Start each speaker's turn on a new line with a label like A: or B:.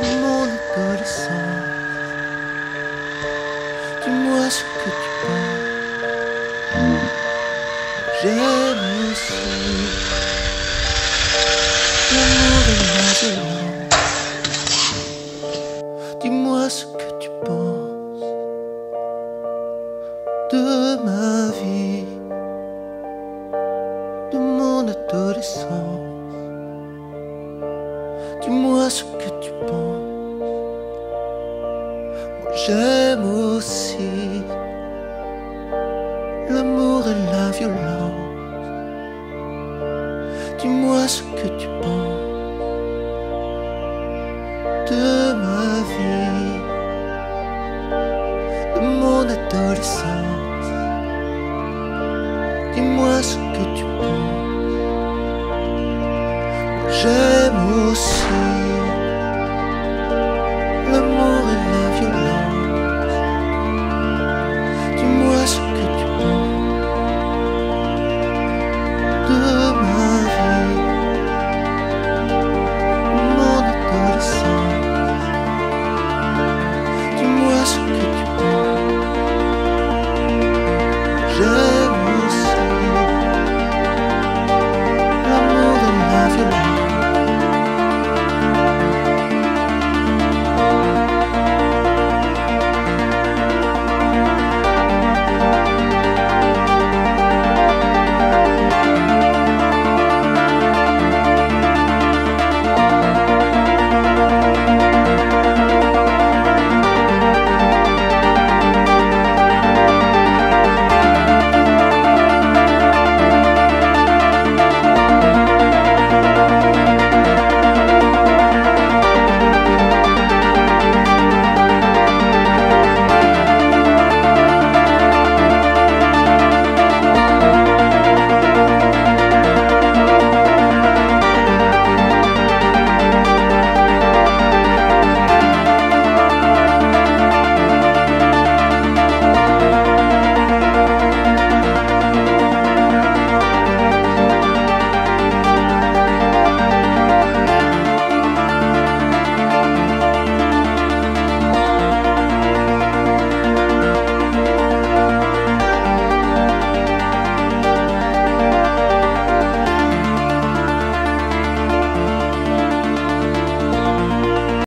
A: mon adolescence. Dis-moi ce que tu penses. J'aime aussi l'amour et la violence. Dis-moi ce que tu penses de ma vie, de mon adolescence. Dis-moi ce que tu penses. Moi j'aime aussi l'amour et la violence. Dis-moi ce que tu penses de ma vie, de mon adolescence.